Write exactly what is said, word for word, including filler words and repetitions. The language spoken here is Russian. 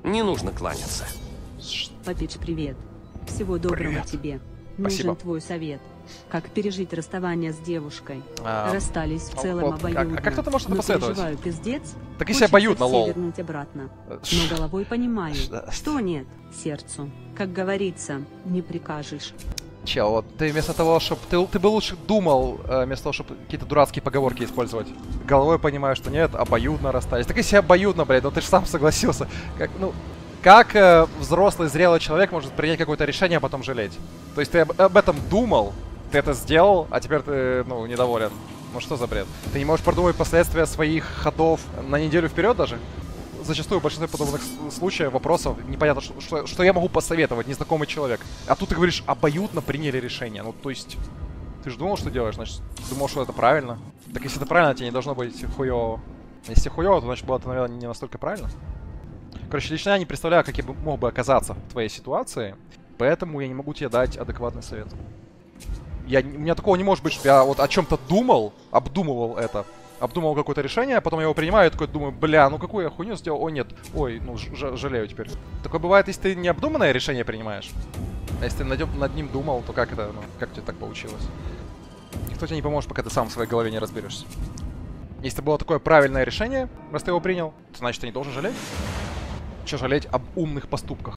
Не нужно кланяться. Папич, привет. Всего доброго Привет. тебе. Спасибо. Нужен твой совет. Как пережить расставание с девушкой? А, Расстались в а целом вот, обоюдно. а- а как кто-то может это но посоветовать? переживаю пиздец. Так если Хочется обоюдно, все лол. вернуть обратно. Ш- Но головой понимаю, Ш- что нет сердцу. Как говорится, не прикажешь. Чел, вот ты вместо того, чтобы... Ты, ты бы лучше думал, э, вместо того, чтобы какие-то дурацкие поговорки использовать. Головой понимаешь, что нет, обоюдно расстались. Так если обоюдно, блядь, ну ты же сам согласился. Как, ну, как э, взрослый, зрелый человек может принять какое-то решение, а потом жалеть? То есть ты об, об этом думал, ты это сделал, а теперь ты, ну, недоволен. Ну что за бред? Ты не можешь продумать последствия своих ходов на неделю вперед даже? Зачастую в большинстве подобных с- случаев, вопросов, непонятно, что, что, что я могу посоветовать, незнакомый человек. А тут ты говоришь, обоюдно приняли решение. Ну, то есть, ты же думал, что делаешь, значит, думал, что это правильно. Так если это правильно, тебе не должно быть хуёво. Если хуёво, то значит было это, наверное, не настолько правильно. Короче, лично я не представляю, как я бы, мог бы оказаться в твоей ситуации, поэтому я не могу тебе дать адекватный совет. Я, у меня такого не может быть, что я вот о чем-то думал, обдумывал это, обдумывал какое-то решение, а потом я его принимаю и такой думаю, бля, ну какую я хуйню сделал, о нет, ой, ну ж- жалею теперь. Такое бывает, если ты необдуманное решение принимаешь. А если ты над, над ним думал, то как это, ну, как тебе так получилось? Никто тебе не поможет, пока ты сам в своей голове не разберешься. Если было такое правильное решение, раз ты его принял, то значит ты не должен жалеть. Че жалеть об умных поступках?